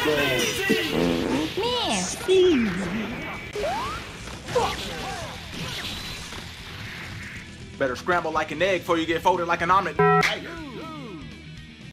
Better scramble like an egg before you get folded like an omelet.